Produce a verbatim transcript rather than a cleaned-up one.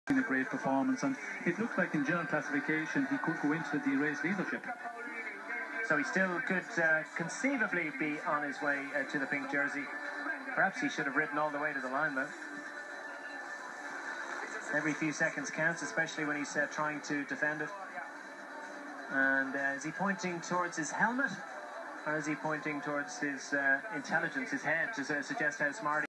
a great performance, and it looked like in general classification he could go into the race leadership. So he still could uh, conceivably be on his way uh, to the pink jersey. Perhaps he should have ridden all the way to the line, though. Every few seconds counts, especially when he's uh, trying to defend it. And uh, is he pointing towards his helmet, or is he pointing towards his uh, intelligence, his head, to uh, suggest how smart he is?